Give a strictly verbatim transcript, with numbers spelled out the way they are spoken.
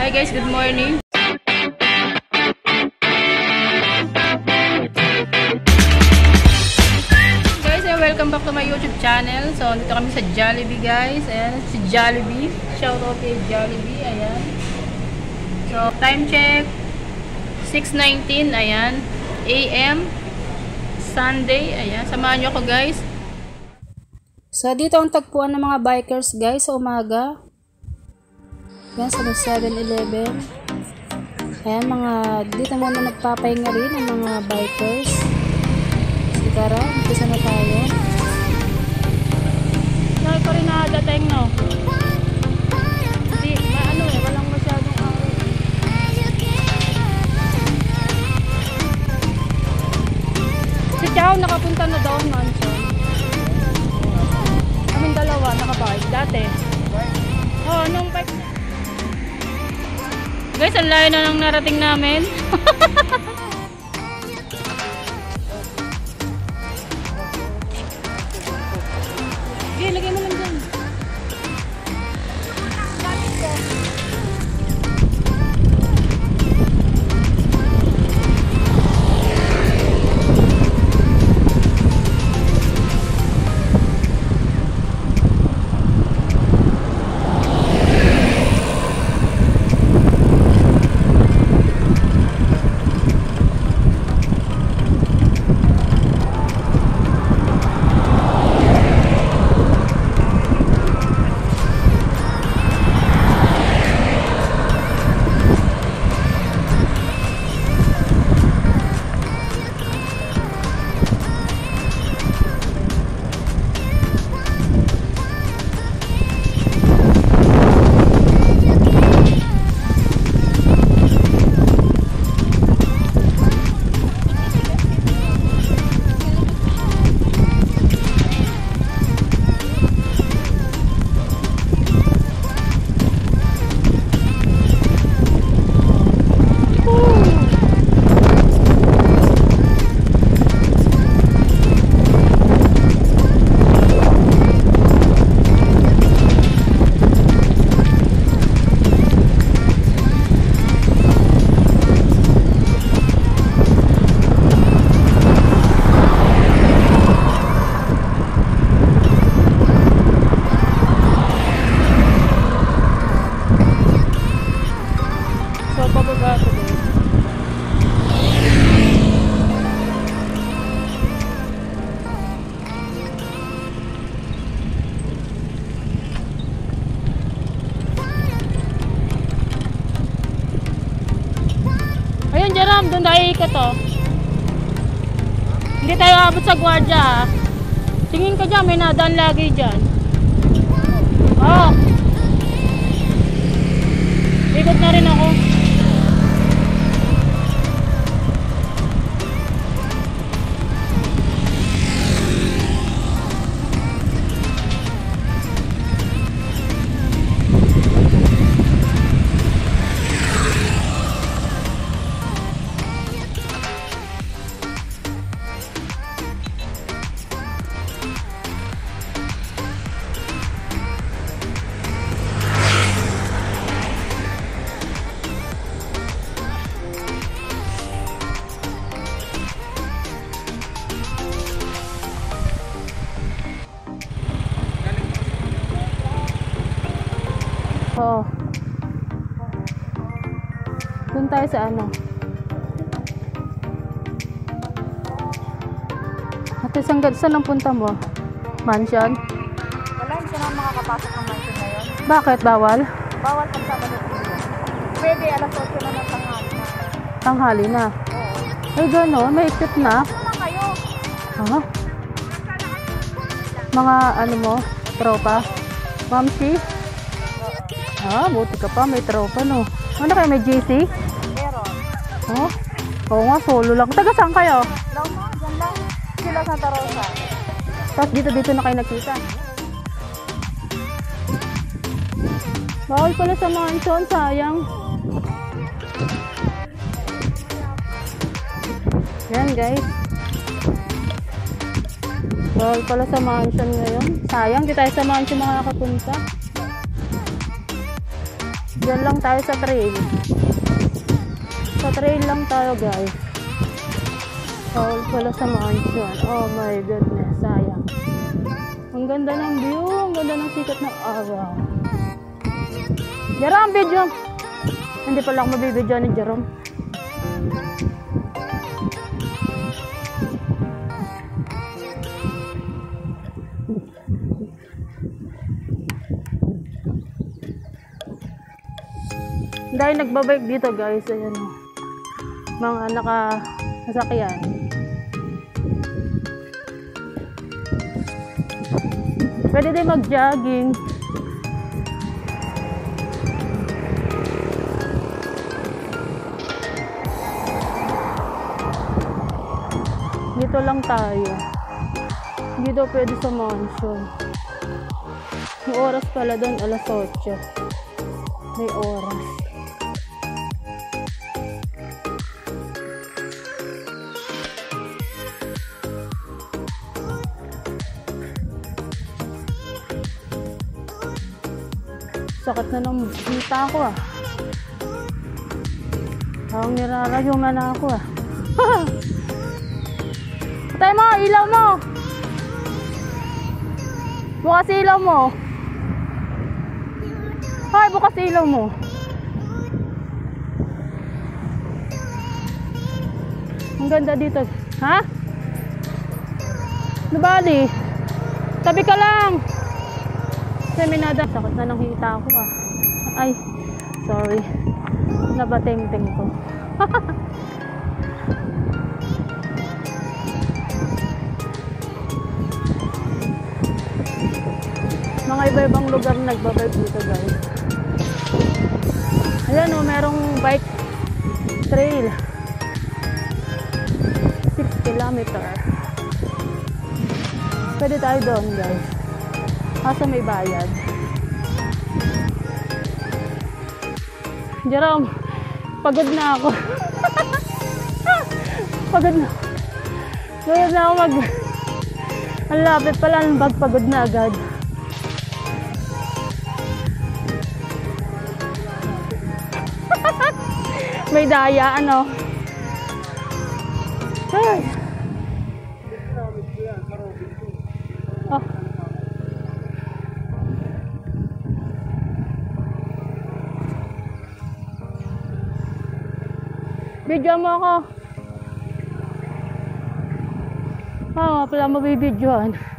Hi guys, good morning. Guys, and welcome back to my YouTube channel. So, dito kami sa Jollibee guys. Ayan, si Jollibee. Shout out kay Jollibee. Ayan. So, time check. six nineteen, ayan. A M Sunday. Ayan, samahan nyo ako guys. So, dito ang tagpuan ng mga bikers guys sa umaga. Yan, sa seven eleven. Ayan, mga, dito muna nagpapahinga rin ang mga bikers. So, tara, umpisa na tayo. Dahil pa rin nakadating, no? Hindi, maano eh, walang masyadong araw. Si Chow, nakapunta na doon, mansion. Kaming dalawa, nakabike. Dati. Oh, nung bike na. Guys, ang layo na nang narating namin. Okay, lagay mo lang dyan. Ayun, Jaram, doon tayo ikot to. Hindi tayo abot sa gwardiya ha. Tingin ka dyan, may nadaan lagi dyan. Oh. Ikot na rin ako. Oo. Doon tayo sa ano. Ate, saan, saan ang punta mo? Mansion? Wala, hindi na makakapasok ng mansion na yun. Bakit? Bawal? Bawal pag Sabado. Pwede, alas otso na ng tanghali na. Tanghali na? Oo. Ay, gano'n? May ikot na? Ano na kayo? Ha? Mga ano mo? Tropa? Mamsi? Ah, buti ka pa. May tropa, no? Ano kayo? May J C? Meron. Oh? Oo nga, solo lang. Taga saan kayo? Lang mo, dyan lang. Sila Santa Rosa. Tapos dito-dito na kayo nakita. Bawal pala sa mansion, sayang. Yan guys. Bawal pala sa mansion ngayon. Sayang, di tayo sa mansion makakapunta. Diyan lang tayo sa trail. Sa trail lang tayo guys. Bawal pala sa mansion. Oh my goodness, sayang. Ang ganda ng view, ang ganda ng sikat ng araw. Jerome, video. Hindi pala ako mabibidyo ni Jerome. Dahil nagbabike dito guys, ayan o. Mga nakasakyan. Pwede din mag-jogging. Dito lang tayo. Dito pwede sa mansion. Yung oras pala doon, alas otso. May oras. Sakit na ng hita ko ah. Parang nirarayuman na ako ah. Patay mo, ilaw mo. Bukas ilaw mo. Hoy, bukas ilaw mo. Ang ganda dito. Ha? Nabali. Tabi ka lang. Seminada. Sakit na ng hita ko ah. Ay, sorry. Nabateng-teng ko. Mga iba-ibang lugar nagbabike dito guys. Ayan o, merong bike trail. six kilometer. Pwede tayo doon guys. Kaso may bayad. Jerome, pagod na ako. Pagod na. Pagod na ako mag... Ang lapit pala ng bag, pagod na agad. May daya, ano? Ay. Oh. Video mo ako. Ah, oh, pala mabibidyoan.